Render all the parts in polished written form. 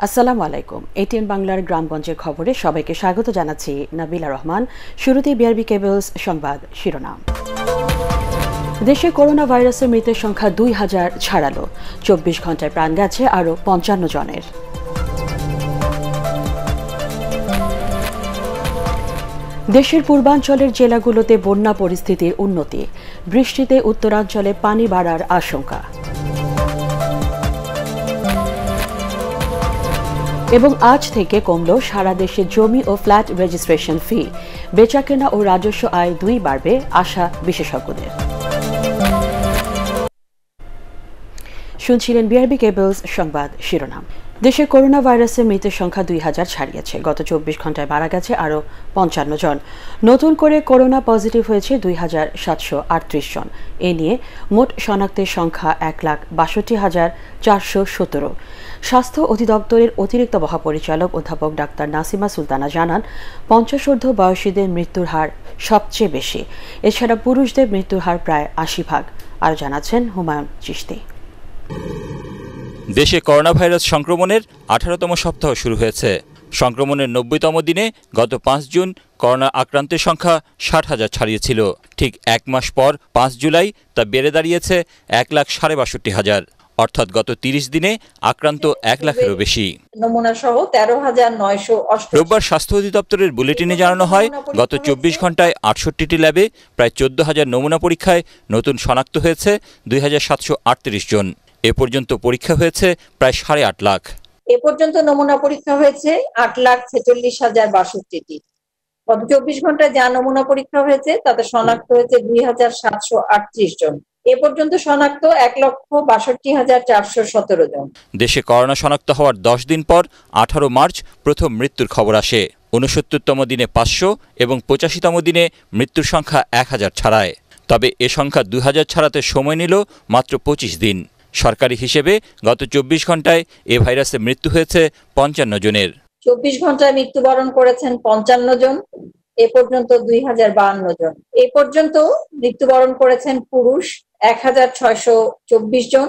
আসসালামু আলাইকুম। এটিএন বাংলার গ্রামগঞ্জের খবরে সবাইকে স্বাগত জানাচ্ছি নাবিলা রহমান। শুরুতেই বিআরবি কেবলস সংবাদ শিরোনাম। দেশে করোনা ভাইরাসের মৃতের সংখ্যা ২,০০০ ছাড়ালো। ২৪ ঘন্টায় প্রাণ গেছে আরও ৫৫ জনের। দেশের পূর্বাঞ্চলের জেলাগুলোতে বন্যা পরিস্থিতির উন্নতি। বৃষ্টিতে উত্তরাঞ্চলে পানি বাড়ার আশঙ্কা। এবং আজ থেকে কমল সারা দেশে জমি ও ফ্ল্যাট রেজিস্ট্রেশন ফি। বেচাকেনা ও রাজস্ব আয় দুই বাড়বে, আশা বিশেষজ্ঞদের। শুনছিলেন বিআরবি কেবলস সংবাদ শিরোনাম। দেশে করোনা ভাইরাসের মৃতের সংখ্যা ২,০০০ ছাড়িয়েছে। গত ২৪ ঘন্টায় মারা গেছে আরও ৫৫ জন। নতুন করে করোনা পজিটিভ হয়েছে ২,৭৩৮ জন। এ নিয়ে মোট শনাক্তের সংখ্যা ১,৬২,৪১৭। স্বাস্থ্য অধিদপ্তরের অতিরিক্ত মহাপরিচালক অধ্যাপক ডাক্তার নাসিমা সুলতানা জানান, ৫০ বয়সীদের মৃত্যুর হার সবচেয়ে বেশি। এছাড়া পুরুষদের মৃত্যুর হার প্রায় ৮০%। আর জানাচ্ছেন হুমায়ুন চিশতি। দেশে করোনা ভাইরাস সংক্রমণের ১৮তম সপ্তাহ শুরু হয়েছে। সংক্রমণের ৯০তম দিনে গত ৫ জুন করোনা আক্রান্তের সংখ্যা ৬০,০০০ ছাড়িয়েছিল। ঠিক এক মাস পর ৫ জুলাই তা বেড়ে দাঁড়িয়েছে ১,৬২,৫০০। অর্থাৎ গত ৩০ দিনে আক্রান্ত ১ লাখেরও বেশি। রোববার স্বাস্থ্য অধিদপ্তরের বুলেটিনে জানানো হয়, গত ২৪ ঘন্টায় ৬৮টি ল্যাবে প্রায় ১৪,০০০ নমুনা পরীক্ষায় নতুন শনাক্ত হয়েছে ২,৭৩৮ জন। এ পর্যন্ত পরীক্ষা হয়েছে প্রায় ৮.৫ লাখ। এ পর্যন্ত নমুনা পরীক্ষা হয়েছে ৮,৪৬,০৬২টি। গত ২৪ ঘন্টায় যা নমুনা পরীক্ষা হয়েছে তাতে শনাক্ত হয়েছে ২,৭৩৮ জন। এ পর্যন্ত শনাক্ত ১,৬২,৪১৭ জন। দেশে করোনা শনাক্ত হওয়ার ১০ দিন পর ১৮ মার্চ প্রথম মৃত্যুর খবর আসে। ৬৯তম দিনে ৫০০ এবং ৮৫তম দিনে মৃত্যুর সংখ্যা ১,০০০ ছাড়ায়। তবে এ সংখ্যা ২,০০০ ছাড়াতে সময় নিল মাত্র ২৫ দিন। সরকারি হিসেবে গত ২৪ ঘন্টায় এ ভাইরাসে মৃত্যু হয়েছে ৫৫ জনের। ২৪ ঘন্টায় মৃত্যুবরণ করেছেন ৫৫ জন। এ পর্যন্ত ২,০৫২ জন। এ পর্যন্ত মৃত্যুবরণ করেছেন পুরুষ ১,৬২৪ জন,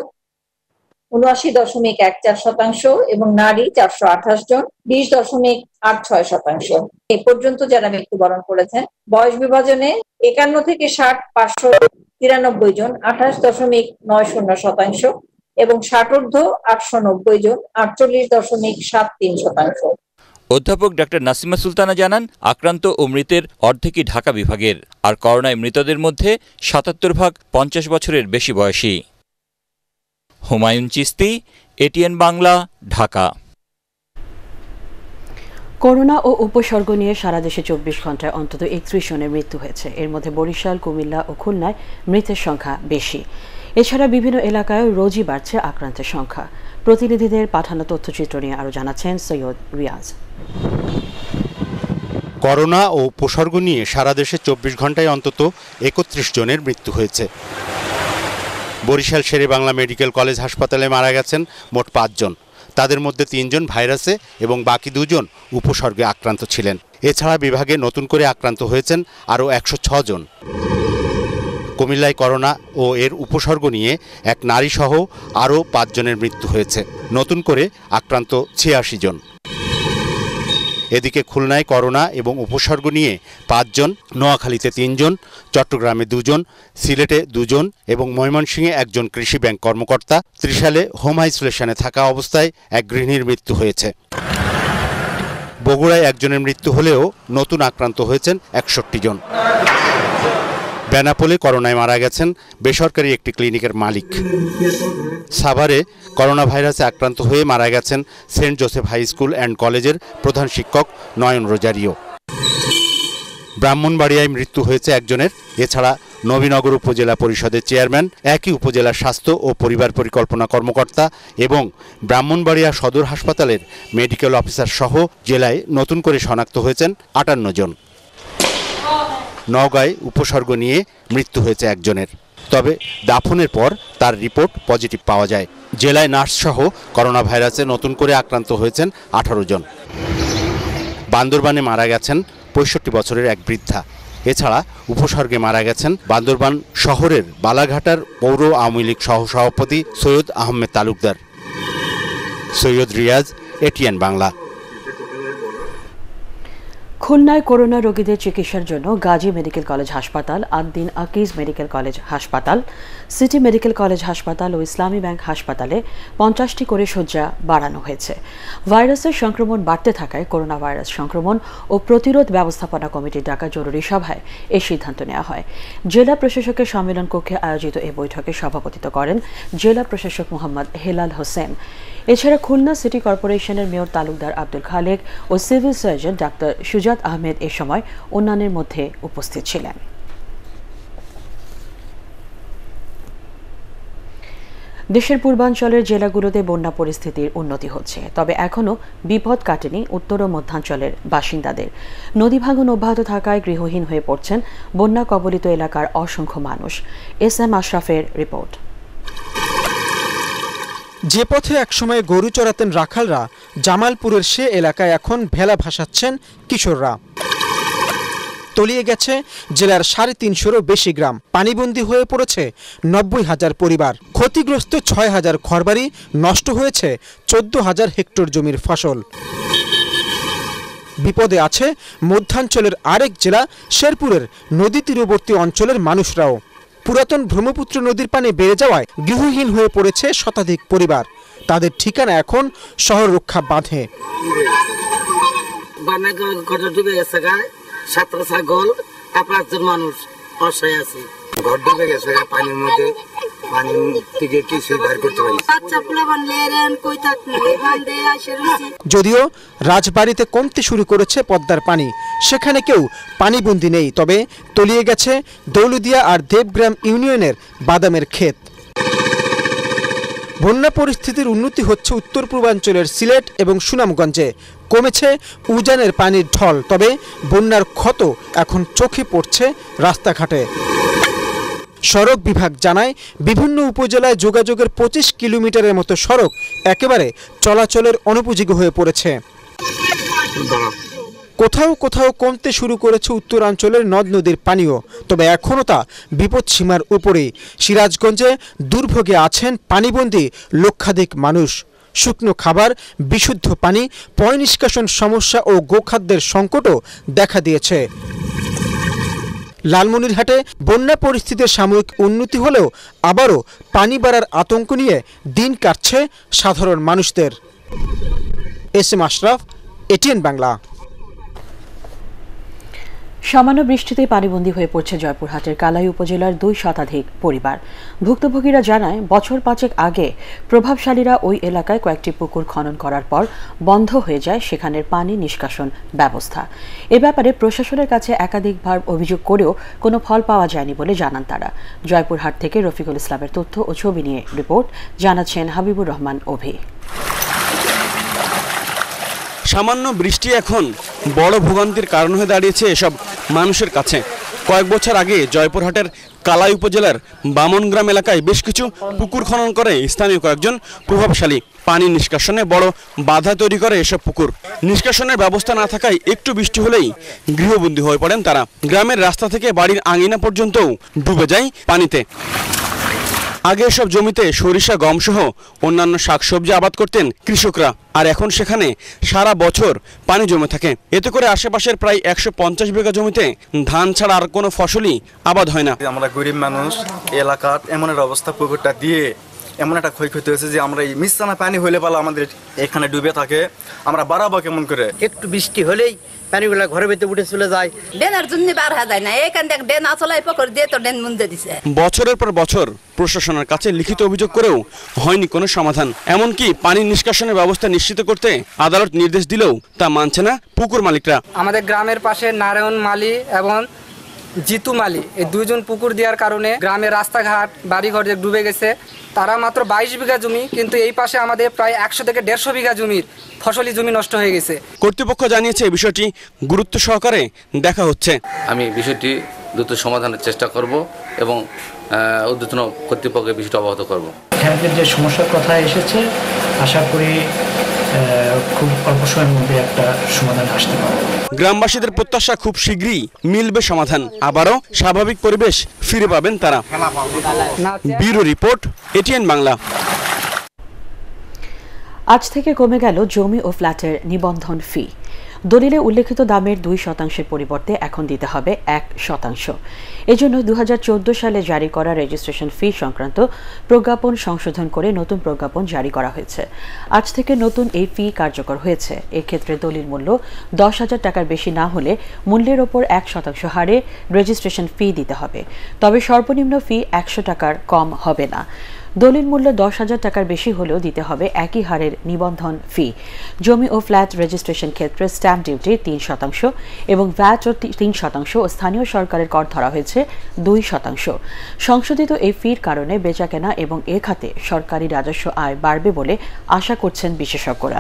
৭৯.১৪% এবং নারী ৪২৮ জন, ২০.৮৬%। এ পর্যন্ত যারা মৃত্যুবরণ করেছেন বয়স বিভাজনে ৫১ থেকে ৬০ ৫৯৩ জন, ২৮.৯০% এবং ৬০ ঊর্ধ্ব ৮৯০ জন, ৪৮.৭৩%। অধ্যাপক ডাক্তার নাসিমা সুলতানা জানান, আক্রান্ত ও মৃতের অর্ধেকই ঢাকা বিভাগের। আর করোনায় মৃতদের মধ্যে ৭৭% ৫০ বছরের বেশি বয়সী। হুমায়ুন চিশতি, এটিএন বাংলা, ঢাকা। করোনা ও উপসর্গ নিয়ে সারা দেশে ২৪ ঘন্টায় অন্তত ৩১ জনের মৃত্যু হয়েছে। এর মধ্যে বরিশাল, কুমিল্লা ও খুলনায় মৃতের সংখ্যা বেশি। এছাড়া বিভিন্ন এলাকায় রোজই বাড়ছে আক্রান্তের সংখ্যা। প্রতিনিধিদের পাঠানো তথ্যচিত্র নিয়ে আরও জানাচ্ছেন সৈয়দ রিয়াজ। করোনা ও উপসর্গ নিয়ে সারা দেশে ২৪ ঘন্টায় অন্তত ৩১ জনের মৃত্যু হয়েছে। বরিশাল শেরেবাংলা মেডিকেল কলেজ হাসপাতালে মারা গেছেন মোট ৫ জন। তাদের মধ্যে ৩ জন ভাইরাসে এবং বাকি ২ জন উপসর্গে আক্রান্ত ছিলেন। এছাড়া বিভাগে নতুন করে আক্রান্ত হয়েছেন আরও ১০৬ জন। কুমিল্লায় করোনা ও এর উপসর্গ নিয়ে এক নারীসহ আরও ৫ জনের মৃত্যু হয়েছে। নতুন করে আক্রান্ত ৮৬ জন। এদিকে খুলনায় করোনা এবং উপসর্গ নিয়ে ৫ জন, নোয়াখালীতে ৩ জন, চট্টগ্রামে ২ জন, সিলেটে ২ জন এবং ময়মনসিংহে একজন কৃষি ব্যাংক কর্মকর্তা। ত্রিশালে হোম আইসোলেশনে থাকা অবস্থায় এক গৃহিণীর মৃত্যু হয়েছে। বগুড়ায় একজনের মৃত্যু হলেও নতুন আক্রান্ত হয়েছেন ৬১ জন। বেনাপোলে করোনায় মারা গেছেন বেসরকারি একটি ক্লিনিকের মালিক। সাভারে করোনা ভাইরাসে আক্রান্ত হয়ে মারা গেছেন Saint Joseph high school and কলেজের প্রধান শিক্ষক নয়ন রোজারিও। ব্রাহ্মণবাড়িয়ায় মৃত্যু হয়েছে একজনের। এছাড়া নবীনগর উপজেলা পরিষদের চেয়ারম্যান, একই উপজেলার স্বাস্থ্য ও পরিবার পরিকল্পনা কর্মকর্তা এবং ব্রাহ্মণবাড়িয়া সদর হাসপাতালের মেডিকেল অফিসার সহ জেলায় নতুন করে শনাক্ত হয়েছেন ৫৮ জন। নওগাঁয় উপসর্গ নিয়ে মৃত্যু হয়েছে একজনের, তবে দাফনের পর তার রিপোর্ট পজিটিভ পাওয়া যায়। জেলায় নার্সসহ করোনা ভাইরাসে নতুন করে আক্রান্ত হয়েছেন ১৮ জন। বান্দরবানে মারা গেছেন ৬৫ বছরের এক বৃদ্ধা। এছাড়া উপসর্গে মারা গেছেন বান্দরবান শহরের বালাঘাটার পৌর আওয়ামী লীগ সহসভাপতি সৈয়দ আহমেদ তালুকদার। সৈয়দ রিয়াজ, এটিএন বাংলা। খুলনায় করোনা রোগীদের চিকিৎসার জন্য গাজী মেডিকেল কলেজ হাসপাতাল, আদ্দিন আকিজ মেডিকেল কলেজ হাসপাতাল, সিটি মেডিকেল কলেজ হাসপাতাল ও ইসলামী ব্যাংক হাসপাতালে 50টি করে শয্যা বাড়ানো হয়েছে। ভাইরাসের সংক্রমণ বাড়তে থাকায় করোনা ভাইরাস সংক্রমণ ও প্রতিরোধ ব্যবস্থাপনা কমিটির ডাকা জরুরি সভায় এই সিদ্ধান্ত নেওয়া হয়। জেলা প্রশাসকের সম্মেলন কক্ষে আয়োজিত এই বৈঠকে সভাপতিত্ব করেন জেলা প্রশাসক মোহাম্মদ হেলাল হোসেন। এছাড়া খুলনা সিটি কর্পোরেশনের মেয়র তালুকদার আব্দুল খালেক ও civil surgeon doctor Sujat Ahmed এ সময় অন্যান্যের মধ্যে উপস্থিত ছিলেন। দেশের পূর্বাঞ্চলের জেলাগুলোতে বন্যা পরিস্থিতির উন্নতি হচ্ছে, তবে এখনও বিপদ কাটেনি উত্তর ও মধ্যাঞ্চলের বাসিন্দাদের। নদী ভাঙন অব্যাহত থাকায় গৃহহীন হয়ে পড়ছেন বন্যা কবলিত এলাকার অসংখ্য মানুষ। এস.এম. আশরাফের রিপোর্ট। যে পথে একসময় গরু চড়াতেন রাখালরা, জামালপুরের সে এলাকায় এখন ভেলা ভাসাচ্ছেন কিশোররা। তলিয়ে গেছে জেলার 350-এরও বেশি গ্রাম। পানিবন্দী হয়ে পড়েছে 90,000 পরিবার। ক্ষতিগ্রস্ত 6,000 ঘরবাড়ি, নষ্ট হয়েছে 14,000 হেক্টর জমির ফসল। বিপদে আছে মধ্যাঞ্চলের আরেক জেলা শেরপুরের নদী তীরবর্তী অঞ্চলের মানুষরাও। পুরাতন ব্রহ্মপুত্র নদীর পানি বেড়ে যাওয়ায় গৃহহীন হয়ে পড়েছে শতাধিক পরিবার। তাদের ঠিকানা এখন শহর রক্ষা বাঁধে। মানুষ অসহায় আছে, ঘর ডুবে গেছে পানির মধ্যে, যদিও রাজবাড়িতে কমতে শুরু করেছে পদ্মার পানি, সেখানে কেউ পানিবন্দী নেই, তবে তলিয়ে গেছে দৌলদিয়া আর দেবগ্রাম ইউনিয়নের বাদামের ক্ষেত। বন্যা পরিস্থিতির উন্নতি হচ্ছে উত্তর পূর্বাঞ্চলের সিলেট এবং সুনামগঞ্জে। কমেছে উজানের পানির ঢল, তবে বন্যার ক্ষত এখন চোখে পড়ছে রাস্তাঘাটে। সড়ক বিভাগ জানায়, বিভিন্ন উপজেলায় যোগাযোগের 25 কিলোমিটারের মতো সড়ক একেবারে চলাচলের অনুপযোগী হয়ে পড়েছে। কোথাও কোথাও কমতে শুরু করেছে উত্তরাঞ্চলের নদ নদীর পানিও, তবে এখনও তা বিপদসীমার উপরেই। সিরাজগঞ্জে দুর্ভোগে আছেন পানিবন্দী লক্ষাধিক মানুষ। শুকনো খাবার, বিশুদ্ধ পানি, পয় নিষ্কাশন সমস্যা ও গোখাদ্যের সংকটও দেখা দিয়েছে। লালমনিরহাটে বন্যা পরিস্থিতির সাময়িক উন্নতি হলেও আবারও পানি বাড়ার আতঙ্ক নিয়ে দিন কাটছে সাধারণ মানুষদের। এস.এম. আশরাফ, এটিএন বাংলা। সামান্য বৃষ্টিতেই পানিবন্দী হয়ে পড়ছে জয়পুরহাটের কালাই উপজেলার 2 শতাধিক পরিবার। ভুক্তভোগীরা জানায়, বছর 5 আগে প্রভাবশালীরা ওই এলাকায় কয়েকটি পুকুর খনন করার পর বন্ধ হয়ে যায় সেখানের পানি নিষ্কাশন ব্যবস্থা। এ ব্যাপারে প্রশাসনের কাছে একাধিকবার অভিযোগ করেও কোনো ফল পাওয়া যায়নি বলে জানান তারা। জয়পুরহাট থেকে রফিকুল ইসলামের তথ্য ও ছবি নিয়ে রিপোর্ট, জানাচ্ছেন হাবিবুর রহমান অভি। সামান্য বৃষ্টি এখন বড় ভোগান্তির কারণ হয়ে দাঁড়িয়েছে এসব মানুষের কাছে। কয়েক বছর আগে জয়পুরহাটের কালাই উপজেলার বামনগ্রাম এলাকায় বেশ কিছু পুকুর খনন করে স্থানীয় কয়েকজন প্রভাবশালী। পানি নিষ্কাশনে বড় বাধা তৈরি করে এসব পুকুর। নিষ্কাশনের ব্যবস্থা না থাকায় একটু বৃষ্টি হলেই গৃহবন্দী হয়ে পড়েন তারা। গ্রামের রাস্তা থেকে বাড়ির আঙিনা পর্যন্তও ডুবে যায় পানিতে। আগে এসব জমিতে সরিষা, গম সহ অন্যান্য শাকসবজি আবাদ করতেন কৃষকরা, আর এখন সেখানে সারা বছর পানি জমে থাকে। এতে করে আশেপাশের প্রায় 150 বিঘা জমিতে ধান ছাড়া আর কোনো ফসলই আবাদ হয় না। আমরা গরিব মানুষ, এলাকার এমন একটা অবস্থা, পুকুরটা দিয়ে এমন একটা ক্ষয়ক্ষতি হয়েছে যে আমরা এই মিশ্রানা পানি হইলে পালা আমাদের এখানে ডুবে থাকে। আমরা বাড়াবো কেমন করে? একটু বৃষ্টি হলেই পানিগুলা ঘরের ভিতরে উঠে চলে যায়। ডেনার জন্য বার হয়ে যায় না, এখান থেকে ডেন আসলাই পকড় দিয়ে তো ডেন মুন্দে দিছে। বছরের পর বছর প্রশাসনের কাছে লিখিত অভিযোগ করেও হয়নি কোনো সমাধান। এমনকি পানি নিষ্কাশনের ব্যবস্থা নিশ্চিত করতে আদালত নির্দেশ দিলেও তা মানছে না পুকুর মালিকরা। আমাদের গ্রামের পাশে নারায়ণ মালি এবং জিতু মালি, এই 2 জন পুকুর দেওয়ার কারণে গ্রামের রাস্তাঘাট, বাড়িঘর ডুবে গেছে। তারা মাত্র 22 বিঘা জমি, কিন্তু এই পাশে আমাদের প্রায় 100 থেকে 150 বিঘা জমির ফসলি জমি নষ্ট হয়ে গেছে। কর্তৃপক্ষ জানিয়েছে বিষয়টি গুরুত্ব সহকারে দেখা হচ্ছে। আমি বিষয়টি দ্রুত সমাধানের চেষ্টা করব এবং ঊর্ধ্বতন কর্তৃপক্ষের বিষয়টি অবগত করব। এখানকার যে সমস্যার কথা এসেছে, আশা করি খুব অল্প সময়ের মধ্যে একটা সমাধান আসতে পারে। গ্রামবাসীদের প্রত্যাশা খুব শীঘ্রই মিলবে সমাধান, আবারও স্বাভাবিক পরিবেশ ফিরে পাবেন তারা। Bureau report, ATN Bangla. আজ থেকে কমে গেল জমি ও ফ্ল্যাটের নিবন্ধন ফি। দলিলে উল্লেখিত দামের 2% পরিবর্তে এখন দিতে হবে 1%। এজন্য 2014 সালে জারি করা রেজিস্ট্রেশন ফি সংক্রান্ত প্রজ্ঞাপন সংশোধন করে নতুন প্রজ্ঞাপন জারি করা হয়েছে। আজ থেকে নতুন এই ফি কার্যকর হয়েছে। এক্ষেত্রে দলিল মূল্য 10,000 টাকার বেশি না হলে মূল্যের ওপর 1% হারে রেজিস্ট্রেশন ফি দিতে হবে। তবে সর্বনিম্ন ফি 100 টাকার কম হবে না। দলিল মূল্য 10,000 টাকার বেশি হলেও দিতে হবে একই হারের নিবন্ধন ফি। জমি ও ফ্ল্যাট রেজিস্ট্রেশন ক্ষেত্রে স্ট্যাম্প ডিউটি 3% এবং ভ্যাট ও 3% ও স্থানীয় সরকারের কর ধরা হয়েছে 2%। সংশোধিত এই ফির কারণে বেচাকেনা এবং এ খাতে সরকারি রাজস্ব আয় বাড়বে বলে আশা করছেন বিশেষজ্ঞরা।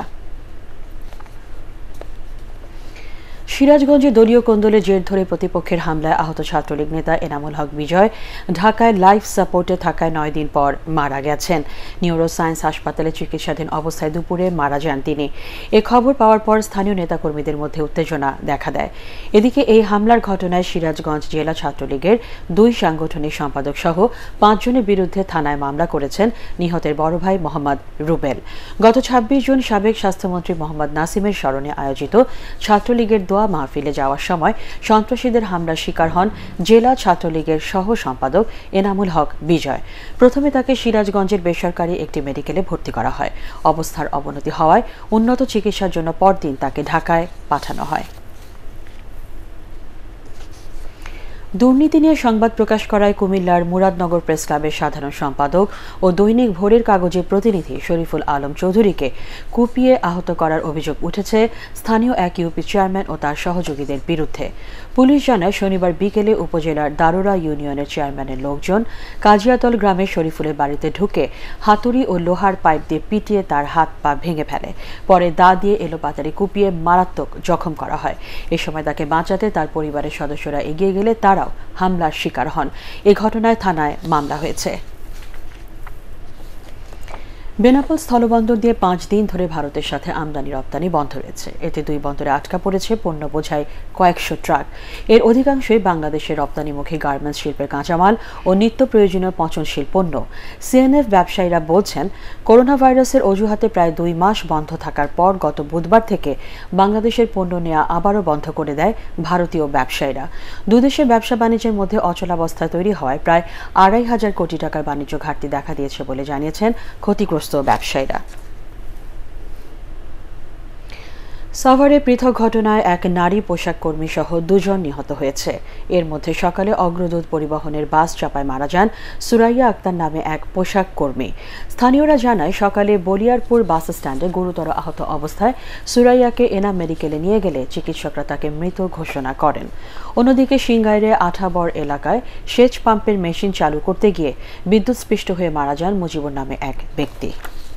সিরাজগঞ্জে দলীয় কোন্দলের জের ধরে প্রতিপক্ষের হামলায় আহত ছাত্রলীগ নেতা এনামুল হক বিজয় ঢাকায় লাইফ সাপোর্টে থাকায় 9 দিন পর মারা গেছেন। নিউরোসায়েন্স হাসপাতালে চিকিৎসাধীন অবস্থায় দুপুরে মারা যান তিনি। এ খবর পাওয়ার পর স্থানীয় নেতাকর্মীদের মধ্যে উত্তেজনা দেখা দেয়। এদিকে এই হামলার ঘটনায় সিরাজগঞ্জ জেলা ছাত্রলীগের 2 সাংগঠনিক সম্পাদক সহ 5 জনের বিরুদ্ধে থানায় মামলা করেছেন নিহতের বড় ভাই মোহাম্মদ রুবেল। গত 26 জুন সাবেক স্বাস্থ্যমন্ত্রী মোহাম্মদ নাসিমের স্মরণে আয়োজিত ছাত্রলীগের দোয়া মাহফিলে যাওয়ার সময় সন্ত্রাসীদের হামলার শিকার হন জেলা ছাত্রলীগের সহ সম্পাদক এনামুল হক বিজয়। প্রথমে তাকে সিরাজগঞ্জের বেসরকারি একটি মেডিকেলে ভর্তি করা হয়। অবস্থার অবনতি হওয়ায় উন্নত চিকিৎসার জন্য পরদিন তাকে ঢাকায় পাঠানো হয়। দুর্নীতি নিয়ে সংবাদ প্রকাশ করায় কুমিল্লার মুরাদনগর প্রেস ক্লাবের সাধারণ সম্পাদক ও দৈনিক ভোরের কাগজের প্রতিনিধি শরীফুল আলম চৌধুরীকে কুপিয়ে আহত করার অভিযোগ উঠেছে স্থানীয় এক ইউপি চেয়ারম্যান ও তার সহযোগীদের বিরুদ্ধে। পুলিশ জানায় শনিবার বিকেলে উপজেলার দারোরা ইউনিয়নের চেয়ারম্যানের লোকজন কাজিয়াতল গ্রামে শরীফুলের বাড়িতে ঢুকে হাতুড়ি ও লোহার পাইপ দিয়ে পিটিয়ে তার হাত পা ভেঙে ফেলে। পরে দা দিয়ে এলোপাতাড়ি কুপিয়ে মারাত্মক জখম করা হয়। এ সময় তাকে বাঁচাতে তার পরিবারের সদস্যরা এগিয়ে গেলে তারা হামলার শিকার হন। এ ঘটনায় থানায় মামলা হয়েছে। বেনাপোল স্থলবন্দর দিয়ে 5 দিন ধরে ভারতের সাথে আমদানি রপ্তানি বন্ধ রয়েছে। এতে 2 বন্দরে আটকা পড়েছে পণ্য বোঝাই কয়েকশো ট্রাক। এর অধিকাংশই বাংলাদেশের রপ্তানিমুখী গার্মেন্টস শিল্পের কাঁচামাল ও নিত্য প্রয়োজনীয় পচনশীল পণ্য। সিএনএফ ব্যবসায়ীরা বলছেন, করোনা ভাইরাসের অজুহাতে প্রায় 2 মাস বন্ধ থাকার পর গত বুধবার থেকে বাংলাদেশের পণ্য নেওয়া আবারও বন্ধ করে দেয় ভারতীয় ব্যবসায়ীরা। দুদেশের ব্যবসা বাণিজ্যের মধ্যে অচলাবস্থা তৈরি হওয়ায় প্রায় 2,500 কোটি টাকার বাণিজ্য ঘাটতি দেখা দিয়েছে বলে জানিয়েছেন ক্ষতিগ্রস্ত ব্যবসায়ীরা। সাভারে পৃথক ঘটনায় এক নারী পোশাক কর্মী সহ 2 জন নিহত হয়েছে। এর মধ্যে সকালে অগ্রদূত পরিবহনের বাস চাপায় মারা যান সুরাইয়া আক্তার নামে এক পোশাক কর্মী। স্থানীয়রা জানায়, সকালে বলিয়ারপুর বাস স্ট্যান্ডে গুরুতর আহত অবস্থায় সুরাইয়াকে এনাম মেডিকেলে নিয়ে গেলে চিকিৎসকরা তাকে মৃত ঘোষণা করেন। অন্যদিকে সিংগাইরে আঠাবর এলাকায় সেচ পাম্পের মেশিন চালু করতে গিয়ে বিদ্যুৎস্পৃষ্ট হয়ে মারা যান মুজিবুর নামে এক ব্যক্তি।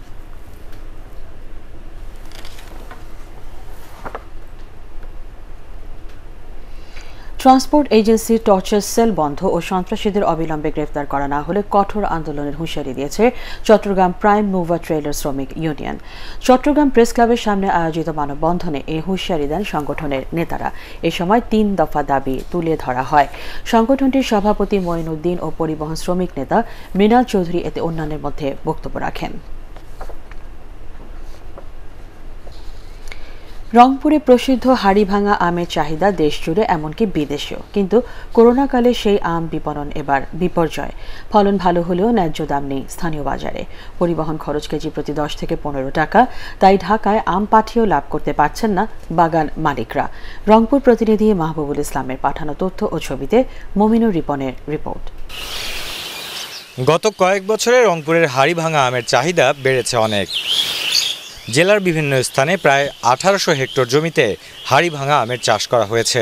ট্রান্সপোর্ট এজেন্সির টর্চার সেল বন্ধ ও সন্ত্রাসীদের অবিলম্বে গ্রেফতার করা না হলে কঠোর আন্দোলনের হুঁশিয়ারি দিয়েছে চট্টগ্রাম প্রাইম মুভার ট্রেলার শ্রমিক ইউনিয়ন। চট্টগ্রাম প্রেস ক্লাবের সামনে আয়োজিত মানববন্ধনে এই হুঁশিয়ারি দেন সংগঠনের নেতারা। এ সময় 3 দফা দাবি তুলে ধরা হয়। সংগঠনটির সভাপতি মঈনুদ্দিন ও পরিবহন শ্রমিক নেতা মৃণাল চৌধুরী এতে অন্যান্যের মধ্যে বক্তব্য রাখেন। রংপুরে প্রসিদ্ধ হাড়িভাঙা আমের চাহিদা দেশজুড়ে, এমনকি বিদেশেও। কিন্তু করোনাকালে সেই আম বিপণন এবার বিপর্যয়। ফলন ভালো হলেও ন্যায্য দাম নেই স্থানীয় বাজারে। পরিবহন খরচ কেজি প্রতি 10 থেকে 15 টাকা। তাই ঢাকায় আম পাঠিয়েও লাভ করতে পারছেন না বাগান মালিকরা। রংপুর প্রতিনিধি মাহবুবুল ইসলামের পাঠানো তথ্য ও ছবিতে মমিনুর রিপনের রিপোর্ট। গত কয়েক বছরে রংপুরের হাড়িভাঙা আমের চাহিদা বেড়েছে অনেক। জেলার বিভিন্ন স্থানে প্রায় 1800 হেক্টর জমিতে হাড়িভাঙা আমের চাষ করা হয়েছে।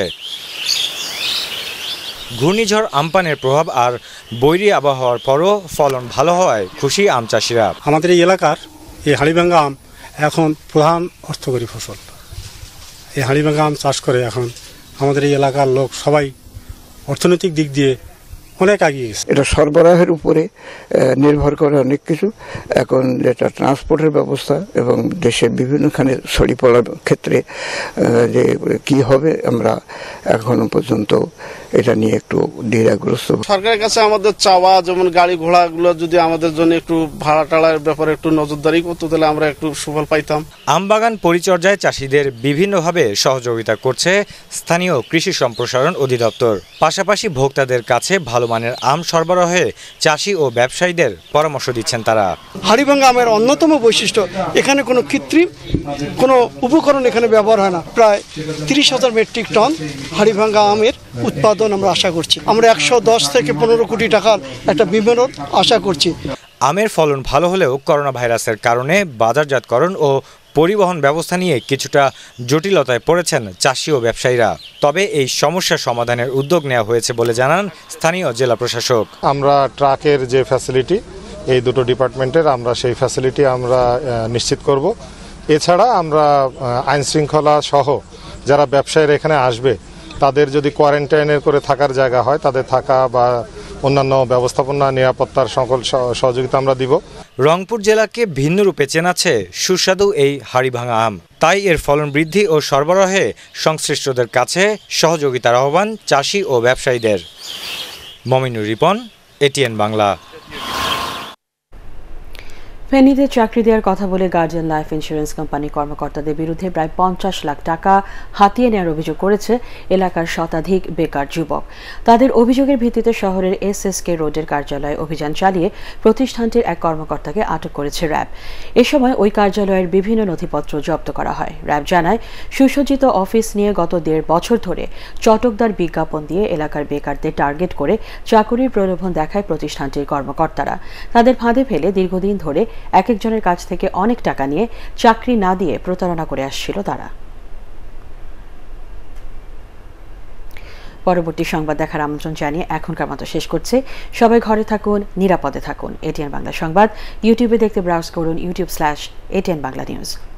ঘূর্ণিঝড় আমপানের প্রভাব আর বৈরী আবহাওয়ার পরও ফলন ভালো হওয়ায় খুশি আম চাষিরা। আমাদের এই এলাকার এই হাড়িভাঙা আম এখন প্রধান অর্থকরী ফসল। এই হাড়িভাঙা আম চাষ করে এখন আমাদের এই এলাকার লোক সবাই অর্থনৈতিক দিক দিয়ে অনেক এগিয়ে গেছে। এটা সরবরাহের উপরে নির্ভর করে অনেক কিছু। এখন যেটা ট্রান্সপোর্টের ব্যবস্থা এবং দেশের বিভিন্নখানে ছড়িয়ে পড়ার ক্ষেত্রে যে কি হবে আমরা এখনো পর্যন্ত এটা নিয়ে একটু দ্বিধাগ্রস্ত। সরকারের কাছে আমাদের চাওয়া, যেমন গাড়ি ঘোড়াগুলো যদি আমাদের জন্য একটু ভাড়া টাড়ার ব্যাপারে একটু নজরদারি করতো তাহলে আমরা একটু সুফল পাইতাম। আমবাগান পরিচর্যায় চাষিদের বিভিন্নভাবে সহযোগিতা করছে স্থানীয় কৃষি সম্প্রসারণ অধিদপ্তর। পাশাপাশি ভোক্তাদের কাছে ভালো মানের আম সরবরাহে চাষি ও ব্যবসায়ীদের পরামর্শ দিচ্ছেন তারা। হাড়িভাঙ্গা আমের অন্যতম বৈশিষ্ট্য, এখানে কোনো কৃত্রিম কোনো উপকরণ এখানে ব্যবহার হয় না। প্রায় 30,000 মেট্রিক টন হাড়িভাঙ্গা আমের উৎপাদন আমরা আশা করছি। আমরা 110 থেকে 15 কোটি টাকার একটা বিপণন আশা করছি। আমের ফলন ভালো হলেও করোনা ভাইরাসের কারণে বাজারজাতকরণ ও পরিবহন ব্যবস্থা নিয়ে কিছুটা জটিলতায় পড়েছেন চাষি ও ব্যবসায়ীরা। তবে এই সমস্যা সমাধানের উদ্যোগ নেওয়া হয়েছে বলে জানান স্থানীয় জেলা প্রশাসক। আমরা ট্রাকের যে ফ্যাসিলিটি, এই দুটো ডিপার্টমেন্টের আমরা সেই ফ্যাসিলিটি আমরা নিশ্চিত করব। এছাড়া আমরা আইন শৃঙ্খলা সহ যারা ব্যবসায়ীরা এখানে আসবে তাদের যদি কোয়ারেন্টাইনের করে থাকার জায়গা হয় তাদের থাকা বা অন্যান্য ব্যবস্থাপনা নিরাপত্তার সকল সহযোগিতা আমরা দিব। রংপুর জেলাকে ভিন্ন রূপে চেনাচ্ছে সুস্বাদু এই হাড়িভাঙা আম। তাই এর ফলন বৃদ্ধি ও সরবরাহে সংশ্লিষ্টদের কাছে সহযোগিতার আহ্বান চাষি ও ব্যবসায়ীদের। মমিনুর রিপন, এটিএন বাংলা। ফেনীতে চাকরি দেওয়ার কথা বলে গার্জিয়ান লাইফ ইন্স্যুরেন্স কোম্পানি কর্মকর্তাদের বিরুদ্ধে প্রায় 50 লাখ টাকা হাতিয়ে নেওয়ার অভিযোগ করেছে এলাকার শতাধিক বেকার যুবক। তাদের অভিযোগের ভিত্তিতে শহরের SSK রোডের কার্যালয়ে অভিযান চালিয়ে প্রতিষ্ঠানটির এক কর্মকর্তাকে আটক করেছে র্যাব। এ সময় ওই কার্যালয়ের বিভিন্ন নথিপত্র জব্দ করা হয়। র্যাব জানায়, সুসজ্জিত অফিস নিয়ে গত 1.5 বছর ধরে চটকদার বিজ্ঞাপন দিয়ে এলাকার বেকারদের টার্গেট করে চাকুরির প্রলোভন দেখায় প্রতিষ্ঠানটির কর্মকর্তারা। তাদের ফাঁদে ফেলে দীর্ঘদিন ধরে এক একজনের কাছ থেকে অনেক টাকা নিয়ে চাকরি না দিয়ে প্রতারণা করে আসছিল তারা। পরবর্তী সংবাদ দেখার আমন্ত্রণ জানিয়ে এখনকার মতো শেষ করছে। সবাই ঘরে থাকুন, নিরাপদে থাকুন। এটিএন বাংলা সংবাদ ইউটিউবে দেখতে ব্রাউজ করুন youtube/ATN Bangla News।